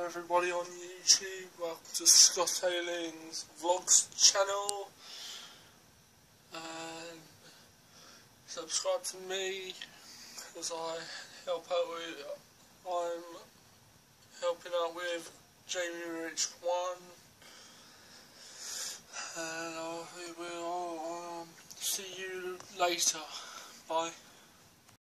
everybody on YouTube, welcome to Scott Ayling's Vlogs channel, and subscribe to me because I'm helping out with Jamie Rich 1, and I will see you later. Bye.